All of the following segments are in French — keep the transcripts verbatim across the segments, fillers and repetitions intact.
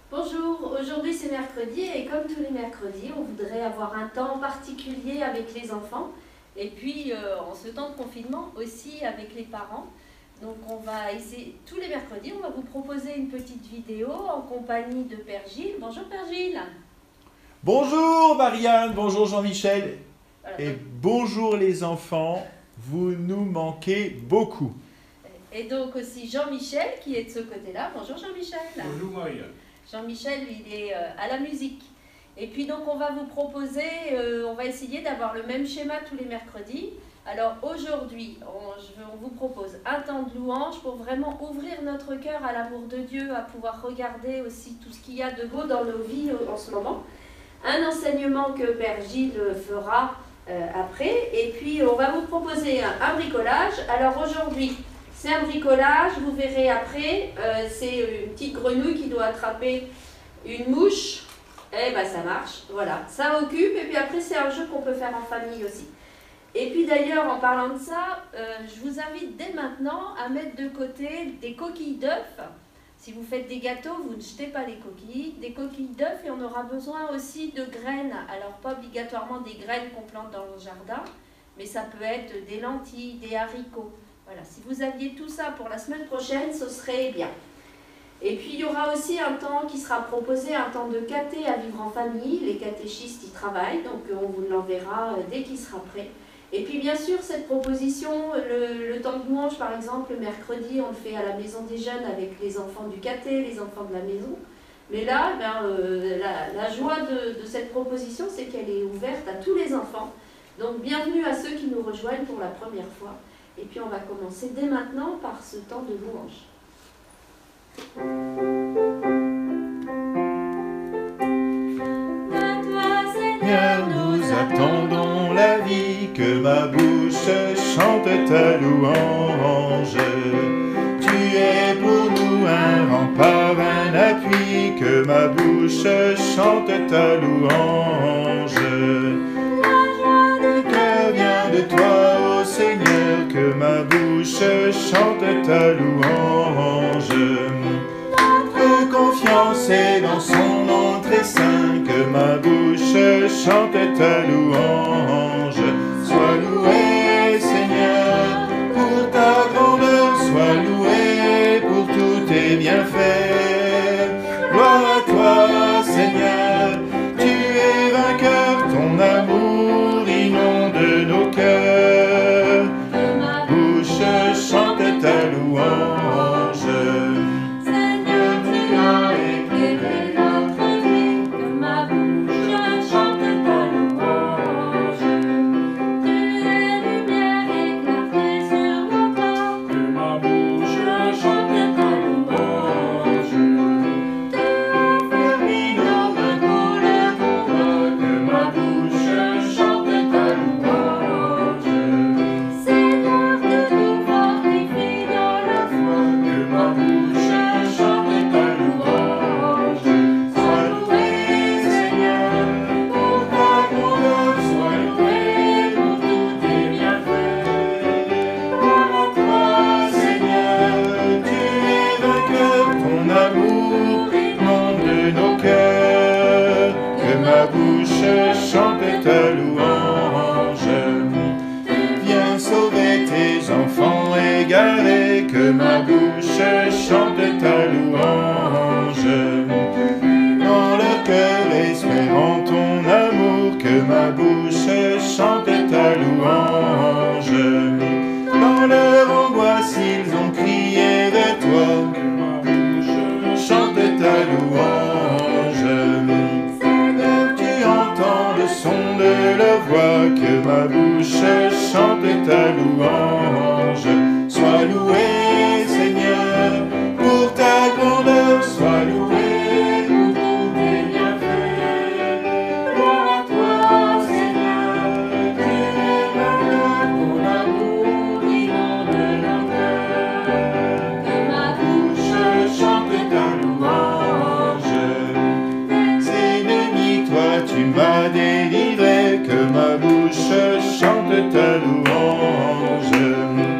Bonjour, aujourd'hui c'est mercredi et comme tous les mercredis, on voudrait avoir un temps particulier avec les enfants et puis euh, en ce temps de confinement aussi avec les parents. Donc on va essayer, tous les mercredis, on va vous proposer une petite vidéo en compagnie de Père Gilles. Bonjour Père Gilles. Bonjour Marianne, bonjour Jean-Michel Voilà. et bonjour les enfants, vous nous manquez beaucoup. Et donc aussi Jean-Michel qui est de ce côté-là. Bonjour Jean-Michel. Bonjour Marianne. Jean-Michel, il est euh, à la musique. Et puis donc on va vous proposer, euh, on va essayer d'avoir le même schéma tous les mercredis. Alors aujourd'hui, on, je, on vous propose un temps de louange pour vraiment ouvrir notre cœur à l'amour de Dieu, à pouvoir regarder aussi tout ce qu'il y a de beau dans nos vies euh, en ce moment. Un enseignement que Père Gilles fera euh, après. Et puis on va vous proposer un, un bricolage. Alors aujourd'hui, c'est un bricolage, vous verrez après, euh, c'est une petite grenouille qui doit attraper une mouche. Eh ben ça marche, voilà, ça occupe. Et puis après c'est un jeu qu'on peut faire en famille aussi. Et puis d'ailleurs en parlant de ça, euh, je vous invite dès maintenant à mettre de côté des coquilles d'œufs. Si vous faites des gâteaux, vous ne jetez pas les coquilles, des coquilles d'œufs, et on aura besoin aussi de graines. Alors pas obligatoirement des graines qu'on plante dans le jardin, mais ça peut être des lentilles, des haricots. Voilà, si vous aviez tout ça pour la semaine prochaine, ce serait bien. Et puis il y aura aussi un temps qui sera proposé, un temps de caté à vivre en famille. Les catéchistes y travaillent, donc on vous l'enverra dès qu'il sera prêt. Et puis bien sûr, cette proposition, le, le temps de louange par exemple, le mercredi, on le fait à la maison des jeunes avec les enfants du caté, les enfants de la maison. Mais là, ben, euh, la, la joie de, de cette proposition, c'est qu'elle est ouverte à tous les enfants. Donc bienvenue à ceux qui nous rejoignent pour la première fois. Et puis on va commencer dès maintenant par ce temps de louange. De toi Seigneur nous attendons la vie, que ma bouche chante ta louange. Tu es pour nous un rempart, un appui, que ma bouche chante ta louange. La joie du cœur vient de toi, ô Seigneur, que ma bouche chante ta louange. Notre confiance est dans son nom très saint, que ma bouche chante ta louange. Sois loué, Seigneur, pour ta grandeur, sois loué pour tous tes bienfaits. Gloire à toi, Seigneur, tu es vainqueur, ton amour inonde nos cœurs. Que ma bouche chante ta louange. Seigneur, tu as éclairé notre vie, que ma bouche chante ta louange. Tu es lumière et clarté sur nos pas, Que ma bouche chante ta louange. tu as fermé nos mains pour le combat, Que ma bouche chante ta louange. Seigneur, tu nous fortifies dans la foi. Que ma bouche chante ta louange. Sois loué, Seigneur, pour ta grandeur, sois loué pour tous tes bienfaits. Gloire à toi, Seigneur, tu es vainqueur, ton amour inonde nos cœurs. Que ma bouche chante ta louange. Viens sauver tes enfants égarés, que ma bouche chante ta louange. Dans leur cœur espérant ton amour, que ma bouche chante ta louange. Dans leur angoisse ils ont crié vers toi, Que ma bouche chante ta louange. Seigneur, tu entends le son de leur voix, que ma bouche chante ta louange. Sois loué, Seigneur, pour ta grandeur, sois loué pour tous tes bienfaits. Gloire à toi, Seigneur, tu es vainqueur, ton amour inonde nos cœurs. Que ma bouche chante ta louange. Des ennemis, toi tu m'as délivré, que ma bouche chante ta louange.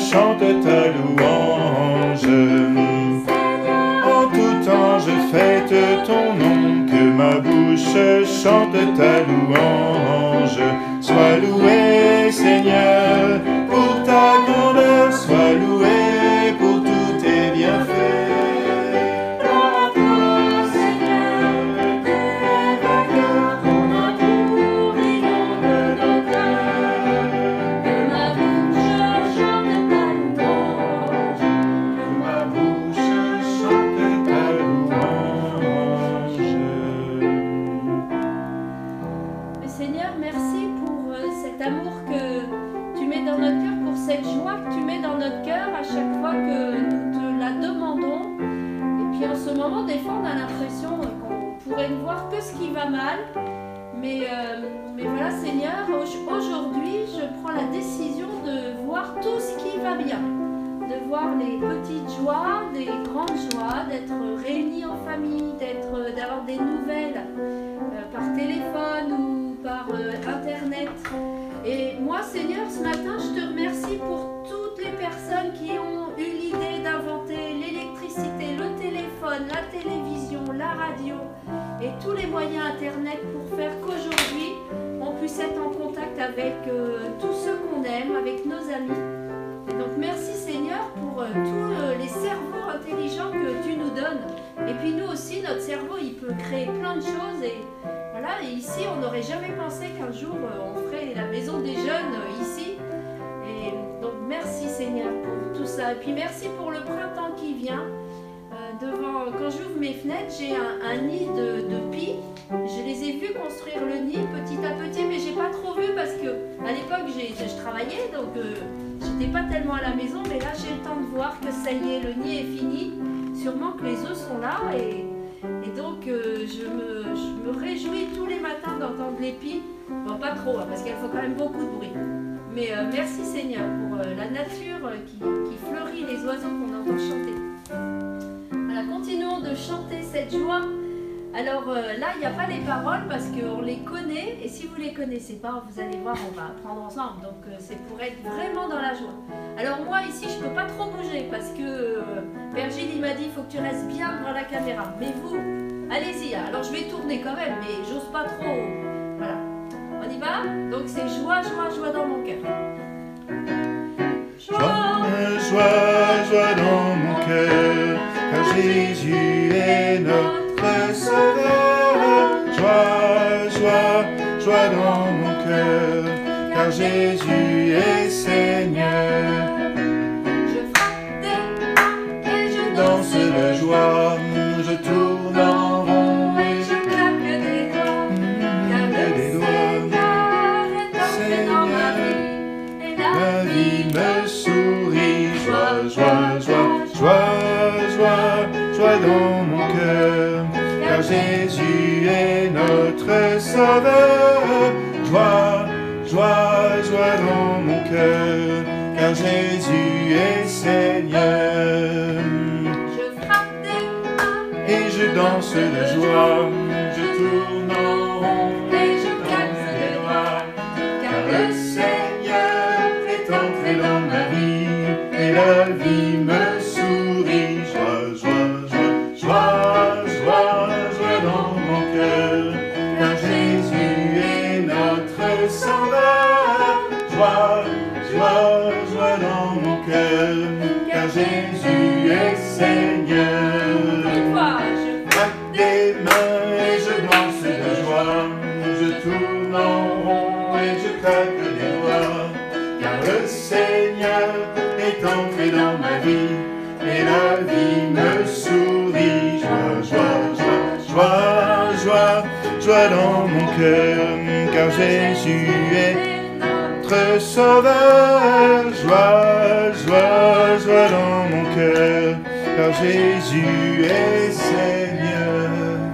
chante ta louange. En tout temps je fête ton nom, que ma bouche chante ta louange. Sois loué, Seigneur, pour ta grandeur, sois loué pour tous tes bienfaits. Cette joie que tu mets dans notre cœur à chaque fois que nous te la demandons. Et puis en ce moment, des fois, on a l'impression qu'on pourrait ne voir que ce qui va mal. Mais, euh, mais voilà, Seigneur, aujourd'hui, je prends la décision de voir tout ce qui va bien. De voir les petites joies, des grandes joies, d'être réunis en famille, d'être, d'avoir des nouvelles euh, par téléphone ou par euh, Internet. Et moi, Seigneur, ce matin, je te remercie pour toutes les personnes qui ont eu l'idée d'inventer l'électricité, le téléphone, la télévision, la radio et tous les moyens Internet pour faire qu'aujourd'hui, on puisse être en contact avec euh, tous ceux qu'on aime, avec nos amis. Et donc, merci Seigneur pour euh, tous euh, les cerveaux intelligents que tu nous donnes. Et puis nous aussi, notre cerveau, il peut créer plein de choses. Et voilà, et ici, on n'aurait jamais pensé qu'un jour, euh, on ferait la maison des jeunes euh, ici. Et donc, merci Seigneur pour tout ça. Et puis, merci pour le printemps qui vient. Euh, devant, quand j'ouvre mes fenêtres, j'ai un, un nid de, de pie. Je les ai vus construire le nid petit à petit, mais j'ai pas trop vu parce que à l'époque, j'ai, je travaillais, donc euh, j'étais pas tellement à la maison. Mais là, j'ai le temps de voir que ça y est, le nid est fini. Sûrement que les œufs sont là et... Et donc, euh, je, me, je me réjouis tous les matins d'entendre les pies. Bon, pas trop, hein, parce qu'elles font quand même beaucoup de bruit. Mais euh, merci Seigneur pour euh, la nature qui, qui fleurit, les oiseaux qu'on entend chanter. Voilà, continuons de chanter cette joie. Alors euh, là, il n'y a pas les paroles parce qu'on les connaît. Et si vous ne les connaissez pas, vous allez voir, on va apprendre ensemble. Donc euh, c'est pour être vraiment dans la joie. Alors moi, ici, je ne peux pas trop bouger parce que euh, Père Gilles, il m'a dit, il faut que tu restes bien devant la caméra. Mais vous, allez-y. Alors je vais tourner quand même, mais j'ose pas trop. Voilà. On y va? Donc c'est joie, joie, joie dans mon cœur. Joie, joie, joie dans mon cœur, car Jésus est notre Sauveur. Joie, joie, joie dans mon cœur, car Jésus est Seigneur. Je frappe des mains et je Danse de joie, je tourne en rond et je claque des doigts, car le des Seigneur est entré dans ma vie, et la la vie vie me sourit. Joie, joie, joie, joie, joie, joie dans mon cœur, car Jésus est notre Sauveur. Joie, joie, joie dans mon cœur, car Jésus est Seigneur. Je frappe des mains Et je danse de joie, je tourne en rond et je claque des doigts, car car le le Seigneur est entré dans ma vie, et la vie me sourit. Joie, joie, joie, joie, joie, joie dans mon cœur, car Jésus est notre Sauveur. Joie, joie, joie dans mon cœur, car Jésus est Seigneur. Une fois, je Claque des mains et je danse de joie, je tourne en rond et je claque des doigts, car le Seigneur est entré dans ma vie, et la vie me sourit. Joie, joie, joie, joie, joie, joie dans mon cœur, car Jésus est notre Sauveur. Joie, joie, joie dans mon cœur, car Jésus est Seigneur.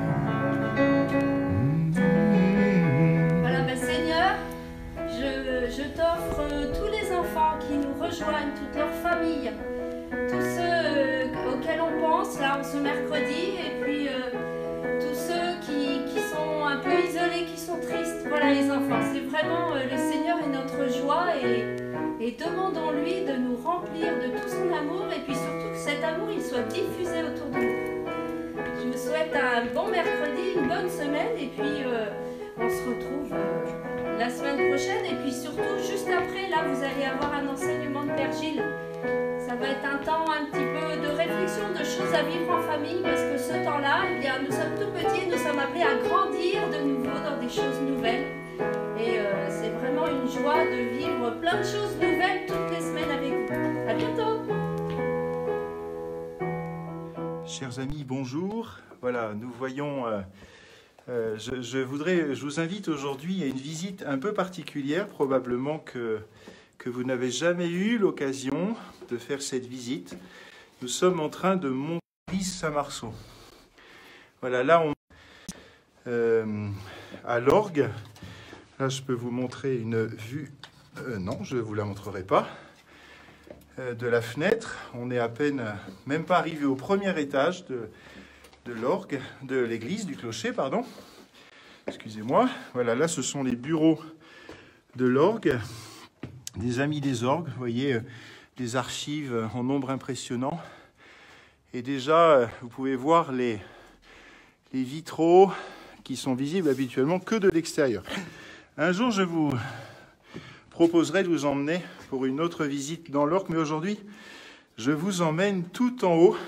Voilà, ben Seigneur, je, je t'offre tous les enfants qui nous rejoignent, toute leur famille, tous ceux euh, auxquels on pense là en ce mercredi, et puis euh, tous ceux qui, qui sont un peu isolés, qui sont tristes. Voilà les enfants, c'est vraiment euh, le Seigneur est notre joie, et, et demandons-lui de nous remplir de tout son amour et puis surtout que cet amour il soit diffusé autour de nous. Je vous souhaite un bon mercredi, une bonne semaine et puis euh, on se retrouve euh, la semaine prochaine et puis surtout juste après là vous allez avoir un enseignement de Père Gilles. Ça va être un temps un petit peu de réflexion, de choses à vivre en famille parce que ce temps-là, eh bien, nous sommes tout petits, nous sommes appelés à grandir de nouveau dans des choses nouvelles. Et euh, c'est vraiment une joie de vivre plein de choses nouvelles toutes les semaines avec vous. À bientôt. Chers amis, bonjour. Voilà, nous voyons... Euh, euh, je, je voudrais, je vous invite aujourd'hui à une visite un peu particulière, probablement que, que vous n'avez jamais eu l'occasion de faire cette visite. Nous sommes en train de monter l'église Saint-Marceau. Voilà, là, on euh, à l'orgue. Là, je peux vous montrer une vue. Euh, non, je ne vous la montrerai pas. Euh, de la fenêtre, on est à peine, même pas arrivé au premier étage de, de l'orgue, de l'église, du clocher, pardon. Excusez-moi. Voilà, là, ce sont les bureaux de l'orgue, des amis des orgues. Vous voyez, euh, des archives en nombre impressionnant. Et déjà, euh, vous pouvez voir les, les vitraux qui sont visibles habituellement que de l'extérieur. Un jour, je vous proposerai de vous emmener pour une autre visite dans l'orgue, mais aujourd'hui, je vous emmène tout en haut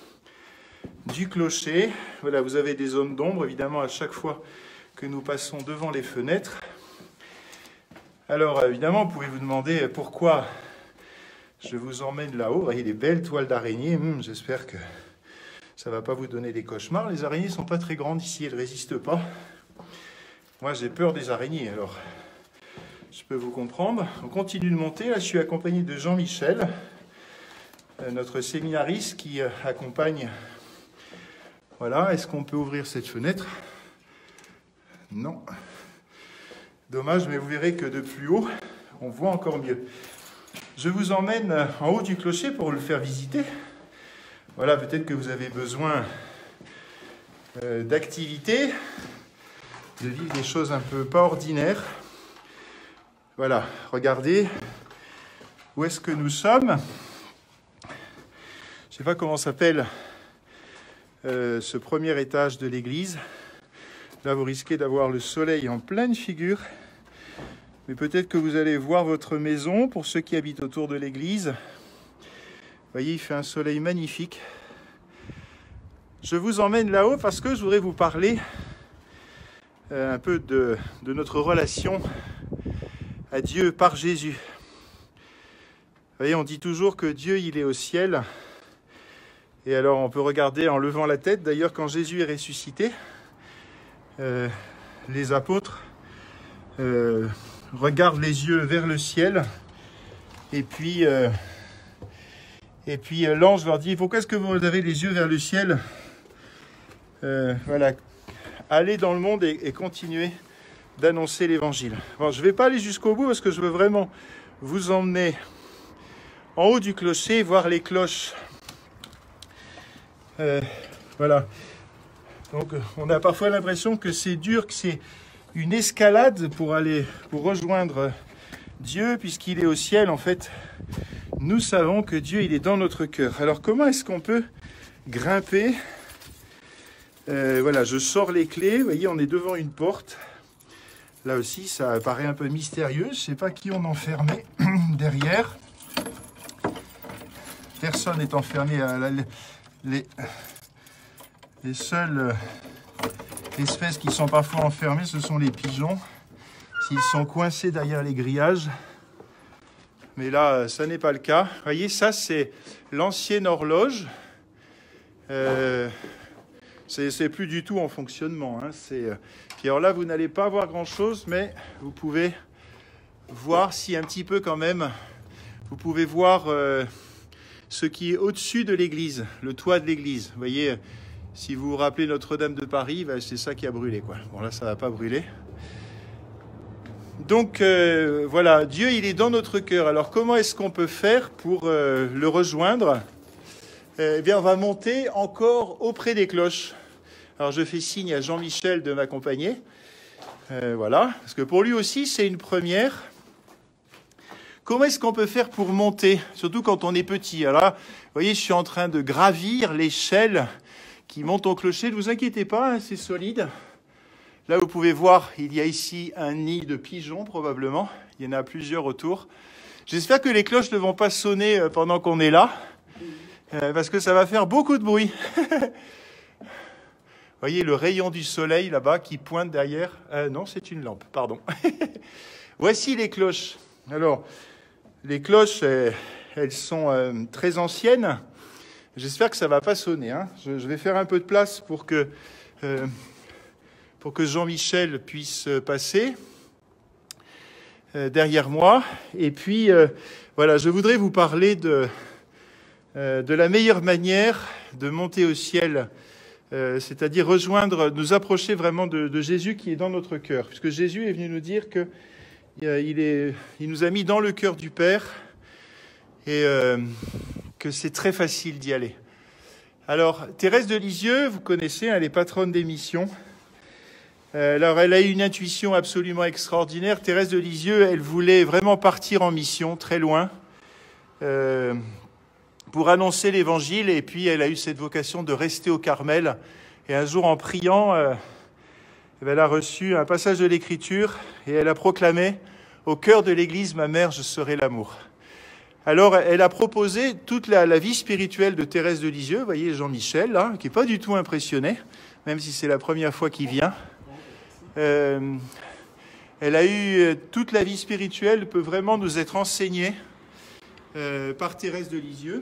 du clocher. Voilà, vous avez des zones d'ombre, évidemment, à chaque fois que nous passons devant les fenêtres. Alors, évidemment, vous pouvez vous demander pourquoi je vous emmène là-haut. Vous voyez les belles toiles d'araignée. Hum, j'espère que ça ne va pas vous donner des cauchemars. Les araignées ne sont pas très grandes ici, elles ne résistent pas. Moi, j'ai peur des araignées, alors je peux vous comprendre. On continue de monter. Là, je suis accompagné de Jean-Michel, euh, notre séminariste qui euh, accompagne. Voilà, est-ce qu'on peut ouvrir cette fenêtre? Non. Dommage, mais vous verrez que de plus haut, on voit encore mieux. Je vous emmène en haut du clocher pour le faire visiter. Voilà, peut-être que vous avez besoin euh, d'activités, de vivre des choses un peu pas ordinaires. Voilà, regardez où est-ce que nous sommes. Je ne sais pas comment s'appelle euh, ce premier étage de l'église. Là, vous risquez d'avoir le soleil en pleine figure. Mais peut-être que vous allez voir votre maison pour ceux qui habitent autour de l'église. Vous voyez, il fait un soleil magnifique. Je vous emmène là-haut parce que je voudrais vous parler euh, un peu de, de notre relation à Dieu par Jésus. Vous voyez, on dit toujours que Dieu, il est au ciel. Et alors, on peut regarder en levant la tête. D'ailleurs, quand Jésus est ressuscité, euh, les apôtres euh, regardent les yeux vers le ciel. Et puis, euh, et puis euh, l'ange leur dit, pourquoi est-ce que vous avez les yeux vers le ciel? euh, Voilà. Allez dans le monde et, et continuez d'annoncer l'évangile. Bon, je ne vais pas aller jusqu'au bout parce que je veux vraiment vous emmener en haut du clocher, voir les cloches. Euh, voilà. Donc, on a parfois l'impression que c'est dur, que c'est une escalade pour aller, pour rejoindre Dieu, puisqu'il est au ciel. En fait, nous savons que Dieu, il est dans notre cœur. Alors, comment est-ce qu'on peut grimper? Euh, voilà, je sors les clés. Vous voyez, on est devant une porte. Là aussi, ça paraît un peu mystérieux. Je ne sais pas qui on enfermait derrière. Personne n'est enfermé. À la, les, les seules espèces qui sont parfois enfermées, ce sont les pigeons. S'ils sont coincés derrière les grillages. Mais là, ça n'est pas le cas. Vous voyez, ça, c'est l'ancienne horloge. Euh, c'est plus du tout en fonctionnement. Hein. C'est... Puis alors là, vous n'allez pas voir grand-chose, mais vous pouvez voir si un petit peu quand même, vous pouvez voir euh, ce qui est au-dessus de l'église, le toit de l'église. Vous voyez, si vous vous rappelez Notre-Dame de Paris, ben, c'est ça qui a brûlé, quoi. Bon, là, ça ne va pas brûler. Donc, euh, voilà, Dieu, il est dans notre cœur. Alors, comment est-ce qu'on peut faire pour euh, le rejoindre? Eh bien, on va monter encore auprès des cloches. Alors, je fais signe à Jean-Michel de m'accompagner. Euh, voilà, parce que pour lui aussi, c'est une première. comment est-ce qu'on peut faire pour monter, surtout quand on est petit? Alors là, vous voyez, je suis en train de gravir l'échelle qui monte au clocher. Ne vous inquiétez pas, hein, c'est solide. Là, vous pouvez voir, il y a ici un nid de pigeons, probablement. Il y en a plusieurs autour. J'espère que les cloches ne vont pas sonner pendant qu'on est là, euh, parce que ça va faire beaucoup de bruit. Vous voyez le rayon du soleil là-bas qui pointe derrière. Euh, non, c'est une lampe, pardon. Voici les cloches. Alors, les cloches, elles, elles sont euh, très anciennes. J'espère que ça ne va pas sonner. Hein. Je, je vais faire un peu de place pour que, euh, pour que Jean-Michel puisse passer euh, derrière moi. Et puis, euh, voilà, je voudrais vous parler de, euh, de la meilleure manière de monter au ciel, euh, c'est-à-dire rejoindre, nous approcher vraiment de, de Jésus qui est dans notre cœur. Puisque Jésus est venu nous dire que euh, il, est, il nous a mis dans le cœur du Père et euh, que c'est très facile d'y aller. Alors, Thérèse de Lisieux, vous connaissez, elle est patronne des missions. Alors, elle a eu une intuition absolument extraordinaire. Thérèse de Lisieux, elle voulait vraiment partir en mission, très loin, euh, pour annoncer l'Évangile. Et puis, elle a eu cette vocation de rester au Carmel. Et un jour, en priant, euh, elle a reçu un passage de l'Écriture et elle a proclamé « Au cœur de l'Église, ma mère, je serai l'amour ». Alors, elle a proposé toute la, la vie spirituelle de Thérèse de Lisieux. Vous voyez Jean-Michel, là, qui n'est pas du tout impressionné, même si c'est la première fois qu'il vient. Euh, elle a eu toute la vie spirituelle, peut vraiment nous être enseignée euh, par Thérèse de Lisieux,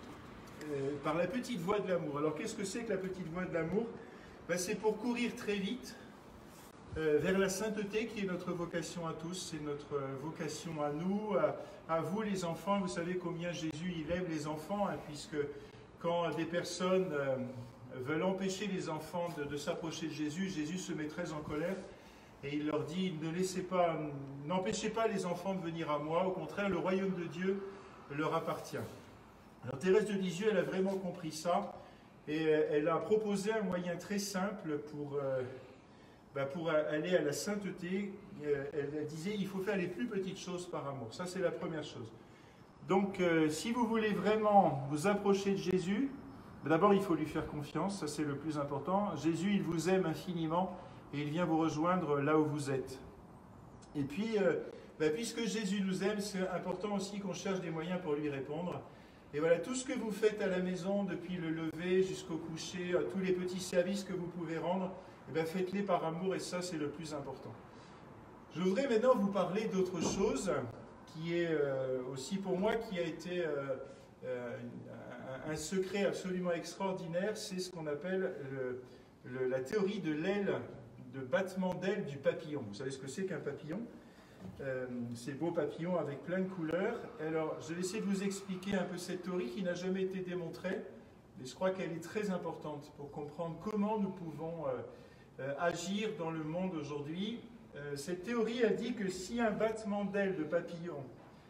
euh, par la petite voie de l'amour. Alors qu'est-ce que c'est que la petite voie de l'amour? Ben, c'est pour courir très vite euh, vers la sainteté qui est notre vocation à tous, c'est notre euh, vocation à nous, à, à vous les enfants. Vous savez combien Jésus il aime les enfants, hein, puisque quand des personnes euh, veulent empêcher les enfants de, de s'approcher de Jésus, Jésus se met très en colère et il leur dit, ne laissez pas, n'empêchez pas les enfants de venir à moi, au contraire, le royaume de Dieu leur appartient. Alors Thérèse de Lisieux, elle a vraiment compris ça et elle a proposé un moyen très simple pour, euh, bah pour aller à la sainteté. Elle disait, il faut faire les plus petites choses par amour. Ça, c'est la première chose. Donc, euh, si vous voulez vraiment vous approcher de Jésus, d'abord, il faut lui faire confiance, ça c'est le plus important. Jésus, il vous aime infiniment et il vient vous rejoindre là où vous êtes. Et puis, euh, bah, puisque Jésus nous aime, c'est important aussi qu'on cherche des moyens pour lui répondre. Et voilà, tout ce que vous faites à la maison, depuis le lever jusqu'au coucher, tous les petits services que vous pouvez rendre, eh bien, faites-les par amour et ça, c'est le plus important. Je voudrais maintenant vous parler d'autre chose qui est euh, aussi pour moi, qui a été euh, euh, un secret absolument extraordinaire, c'est ce qu'on appelle le, le, la théorie de l'aile, de battement d'aile du papillon. Vous savez ce que c'est qu'un papillon? euh, Ces beaux papillons avec plein de couleurs. Alors, je vais essayer de vous expliquer un peu cette théorie qui n'a jamais été démontrée, mais je crois qu'elle est très importante pour comprendre comment nous pouvons euh, euh, agir dans le monde aujourd'hui. Euh, cette théorie a dit que si un battement d'aile de papillon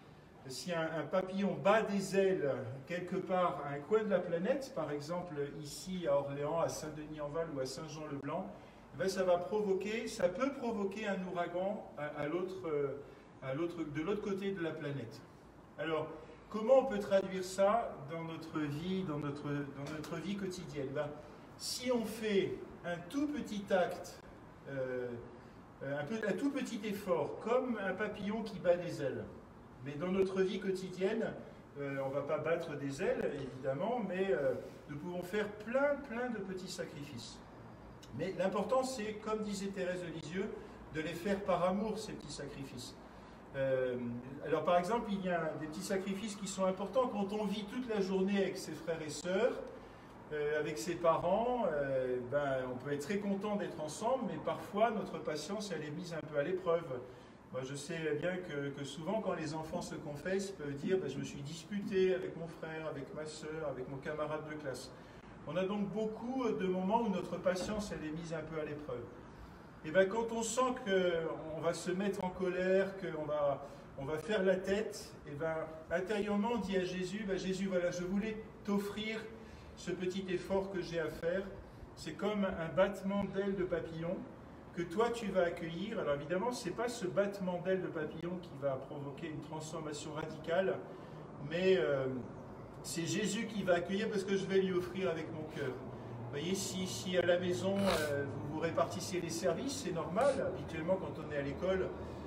Si un, un papillon bat des ailes quelque part à un coin de la planète, par exemple ici à Orléans, à Saint-Denis-en-Val ou à Saint-Jean-le-Blanc, ben ça va provoquer, ça peut provoquer un ouragan à, à l'autre, à l'autre, de l'autre côté de la planète. Alors, comment on peut traduire ça dans notre vie, dans notre, dans notre vie quotidienne? Ben, si on fait un tout petit acte, euh, un, peu, un tout petit effort, comme un papillon qui bat des ailes, mais dans notre vie quotidienne, euh, on ne va pas battre des ailes, évidemment, mais euh, nous pouvons faire plein, plein de petits sacrifices. Mais l'important, c'est, comme disait Thérèse de Lisieux, de les faire par amour, ces petits sacrifices. Euh, alors, par exemple, il y a des petits sacrifices qui sont importants quand on vit toute la journée avec ses frères et sœurs, euh, avec ses parents. Euh, ben, on peut être très content d'être ensemble, mais parfois, notre patience, elle est mise un peu à l'épreuve. Moi, je sais bien que, que souvent, quand les enfants se confessent, ils peuvent dire ben, « je me suis disputé avec mon frère, avec ma sœur, avec mon camarade de classe ». On a donc beaucoup de moments où notre patience elle est mise un peu à l'épreuve. Et bien, quand on sent qu'on va se mettre en colère, qu'on va, on va faire la tête, et ben, intérieurement, on dit à Jésus ben, « Jésus, voilà, je voulais t'offrir ce petit effort que j'ai à faire. C'est comme un battement d'aile de papillon, que toi tu vas accueillir. Alors évidemment, ce n'est pas ce battement d'aile de papillon qui va provoquer une transformation radicale, mais euh, c'est Jésus qui va accueillir parce que je vais lui offrir avec mon cœur. Vous voyez, si, si à la maison, euh, vous vous répartissiez les services, c'est normal. Habituellement, quand on est à l'école,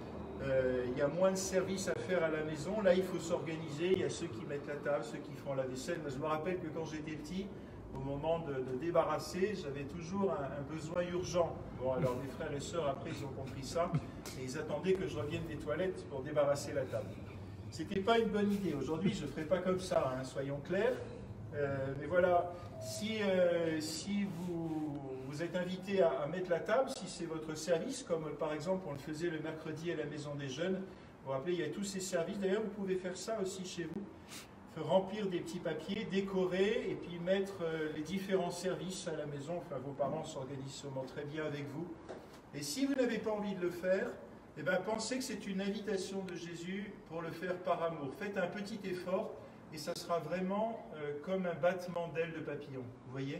euh, il y a moins de services à faire à la maison. Là, il faut s'organiser. Il y a ceux qui mettent la table, ceux qui font la vaisselle. Moi, je me rappelle que quand j'étais petit, au moment de, de débarrasser, j'avais toujours un, un besoin urgent. Bon, alors mes frères et sœurs, après, ils ont compris ça. Et ils attendaient que je revienne des toilettes pour débarrasser la table. C'était pas une bonne idée. Aujourd'hui, je ne ferai pas comme ça, hein, soyons clairs. Euh, mais voilà, si, euh, si vous, vous êtes invité à, à mettre la table, si c'est votre service, comme par exemple on le faisait le mercredi à la Maison des Jeunes, vous vous rappelez, il y a tous ces services. D'ailleurs, vous pouvez faire ça aussi chez vous, faire remplir des petits papiers, décorer et puis mettre euh, les différents services à la maison. Enfin, vos parents s'organisent sûrement très bien avec vous. Et si vous n'avez pas envie de le faire, eh bien, pensez que c'est une invitation de Jésus pour le faire par amour. Faites un petit effort. Et ça sera vraiment euh, comme un battement d'aile de papillon, vous voyez.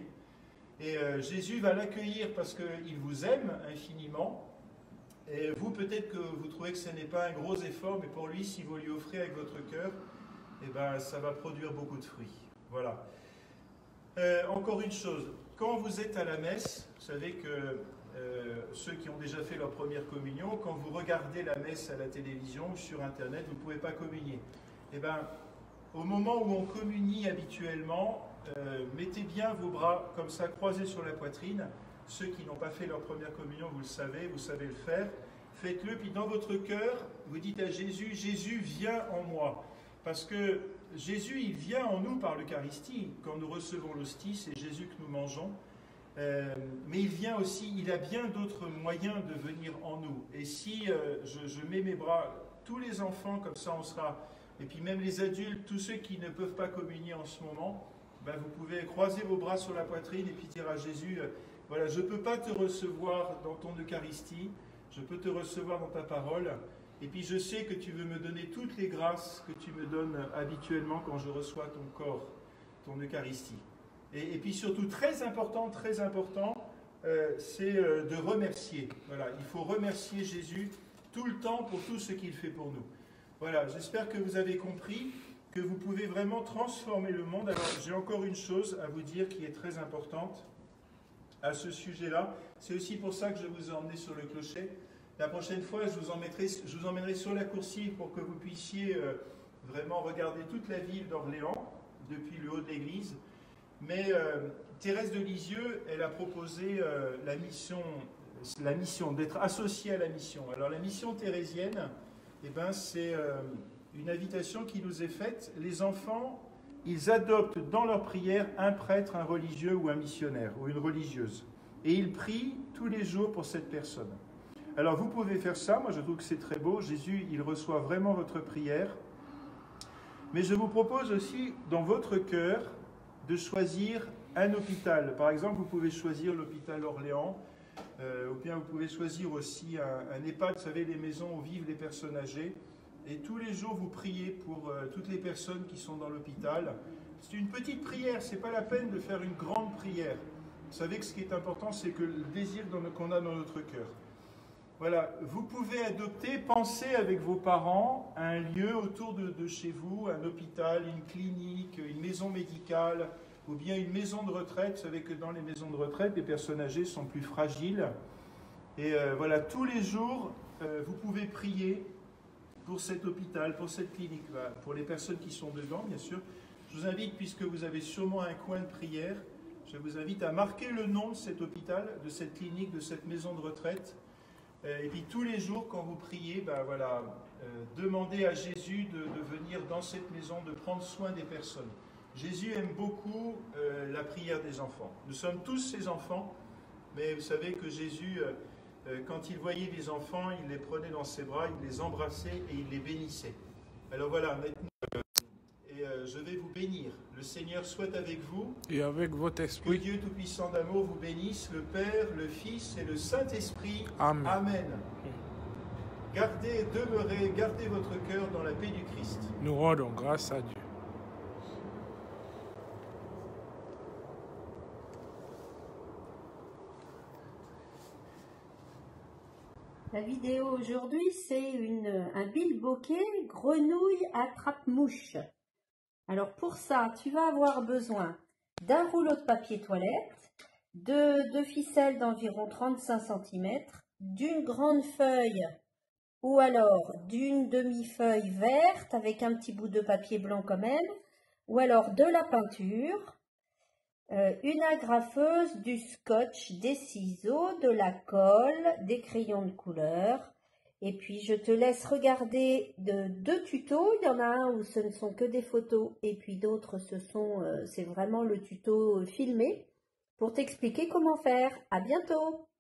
Et euh, Jésus va l'accueillir parce qu'il vous aime infiniment. Et vous, peut-être que vous trouvez que ce n'est pas un gros effort, mais pour lui, si vous lui offrez avec votre cœur, eh ben, ça va produire beaucoup de fruits. Voilà. Euh, encore une chose, quand vous êtes à la messe, vous savez que euh, ceux qui ont déjà fait leur première communion, quand vous regardez la messe à la télévision ou sur Internet, vous ne pouvez pas communier. Eh ben, au moment où on communie habituellement, euh, mettez bien vos bras comme ça croisés sur la poitrine. Ceux qui n'ont pas fait leur première communion, vous le savez, vous savez le faire. Faites-le, puis dans votre cœur, vous dites à Jésus, Jésus, viens en moi. Parce que Jésus, il vient en nous par l'Eucharistie. Quand nous recevons l'hostie, c'est Jésus que nous mangeons. Euh, mais il vient aussi, il a bien d'autres moyens de venir en nous. Et si euh, je, je mets mes bras, tous les enfants, comme ça on sera... Et puis même les adultes, tous ceux qui ne peuvent pas communier en ce moment, ben vous pouvez croiser vos bras sur la poitrine et puis dire à Jésus, euh, voilà, je ne peux pas te recevoir dans ton Eucharistie, je peux te recevoir dans ta parole, et puis je sais que tu veux me donner toutes les grâces que tu me donnes habituellement quand je reçois ton corps, ton Eucharistie. Et, et puis surtout, très important, très important, euh, c'est euh, de remercier. Voilà, il faut remercier Jésus tout le temps pour tout ce qu'il fait pour nous. Voilà, j'espère que vous avez compris que vous pouvez vraiment transformer le monde. Alors, j'ai encore une chose à vous dire qui est très importante à ce sujet-là. C'est aussi pour ça que je vous ai emmené sur le clocher. La prochaine fois, je vous emmènerai, je vous emmènerai sur la coursive pour que vous puissiez euh, vraiment regarder toute la ville d'Orléans, depuis le haut de l'église. Mais euh, Thérèse de Lisieux, elle a proposé euh, la mission, la mission d'être associée à la mission. Alors, la mission thérésienne, eh ben, c'est euh, une invitation qui nous est faite. Les enfants, ils adoptent dans leur prière un prêtre, un religieux ou un missionnaire, ou une religieuse. Et ils prient tous les jours pour cette personne. Alors vous pouvez faire ça, moi je trouve que c'est très beau. Jésus, il reçoit vraiment votre prière. Mais je vous propose aussi, dans votre cœur, de choisir un hôpital. Par exemple, vous pouvez choisir l'hôpital Orléans, Euh, ou bien vous pouvez choisir aussi un, un EHPAD, vous savez, les maisons où vivent les personnes âgées. Et tous les jours, vous priez pour euh, toutes les personnes qui sont dans l'hôpital. C'est une petite prière, ce n'est pas la peine de faire une grande prière. Vous savez que ce qui est important, c'est que le désir qu'on a dans notre cœur. Voilà, vous pouvez adopter, penser avec vos parents à un lieu autour de, de chez vous, un hôpital, une clinique, une maison médicale, ou bien une maison de retraite. Vous savez que dans les maisons de retraite, les personnes âgées sont plus fragiles. Et euh, voilà, tous les jours, euh, vous pouvez prier pour cet hôpital, pour cette clinique, voilà, pour les personnes qui sont dedans, bien sûr. Je vous invite, puisque vous avez sûrement un coin de prière, je vous invite à marquer le nom de cet hôpital, de cette clinique, de cette maison de retraite. Euh, et puis tous les jours, quand vous priez, ben, voilà, euh, demandez à Jésus de, de venir dans cette maison, de prendre soin des personnes. Jésus aime beaucoup euh, la prière des enfants. Nous sommes tous ses enfants, mais vous savez que Jésus, euh, euh, quand il voyait les enfants, il les prenait dans ses bras, il les embrassait et il les bénissait. Alors voilà, maintenant, euh, et, euh, je vais vous bénir. Le Seigneur soit avec vous. Et avec votre esprit. Que Dieu Tout-Puissant d'amour vous bénisse, le Père, le Fils et le Saint-Esprit. Amen. Amen. Gardez, demeurez, gardez votre cœur dans la paix du Christ. Nous rendons grâce à Dieu. La vidéo aujourd'hui, c'est une un bilboquet grenouille attrape-mouche. Alors pour ça, tu vas avoir besoin d'un rouleau de papier toilette, de, de ficelles d'environ trente-cinq centimètres, d'une grande feuille ou alors d'une demi-feuille verte avec un petit bout de papier blanc quand même, ou alors de la peinture, euh, une agrafeuse, du scotch, des ciseaux, de la colle, des crayons de couleur. Et puis je te laisse regarder de, deux tutos. Il y en a un où ce ne sont que des photos et puis d'autres ce sont euh, c'est vraiment le tuto filmé pour t'expliquer comment faire. À bientôt!